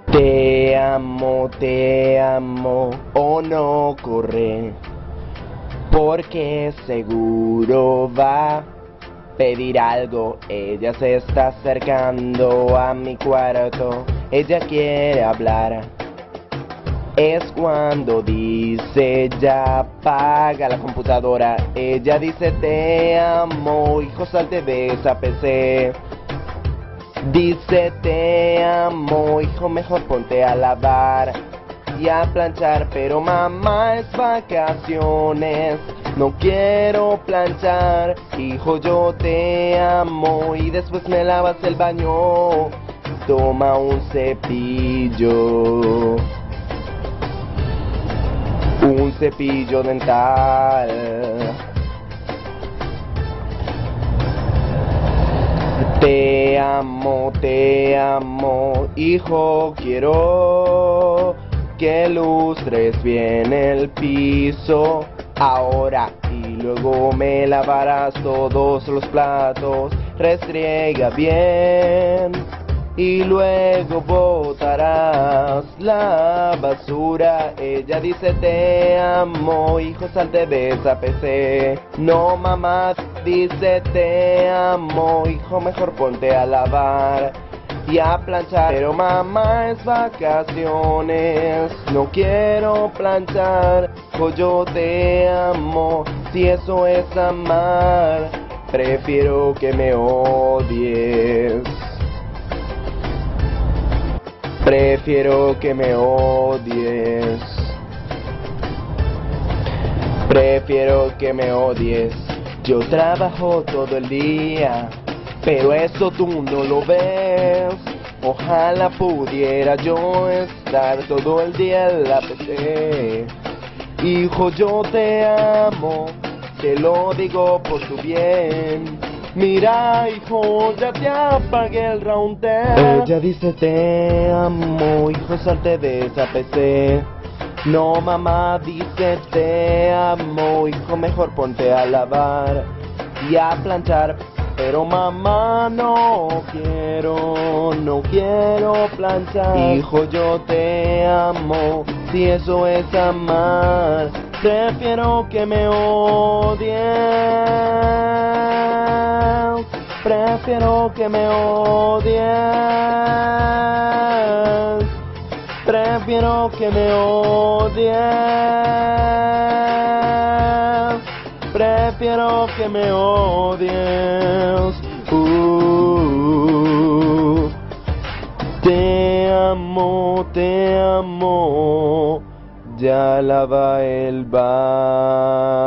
Te amo, o no corre, porque seguro va a pedir algo. Ella se está acercando a mi cuarto, ella quiere hablar. Es cuando dice ya apaga la computadora. Ella dice te amo, hijo salte de esa PC. Dice te amo, hijo mejor ponte a lavar y a planchar. Pero mamá es vacaciones, no quiero planchar. Hijo yo te amo y después me lavas el baño. Toma un cepillo dental. Te amo, hijo, quiero que lustres bien el piso ahora y luego me lavarás todos los platos. Restriega bien y luego botarás la basura. Ella dice te amo, hijo salte de esa PC. No mamá, dice te amo, hijo mejor ponte a lavar y a planchar. Pero mamá es vacaciones, no quiero planchar. Hijo yo te amo, si eso es amar, prefiero que me odies. Prefiero que me odies. Prefiero que me odies. Yo trabajo todo el día, pero eso tú no lo ves. Ojalá pudiera yo estar todo el día en la PC. Hijo, yo te amo, te lo digo por tu bien. Mira, hijo, ya te apagué el router. Ella dice te amo, hijo, salte de esa PC. No, mamá, dice te amo, hijo, mejor ponte a lavar y a planchar. Pero mamá, no quiero planchar. Hijo, yo te amo, si eso es amar, prefiero que me odies. Prefiero que me odies. Prefiero que me odies. Prefiero que me odies. Te amo, ya lava el baño.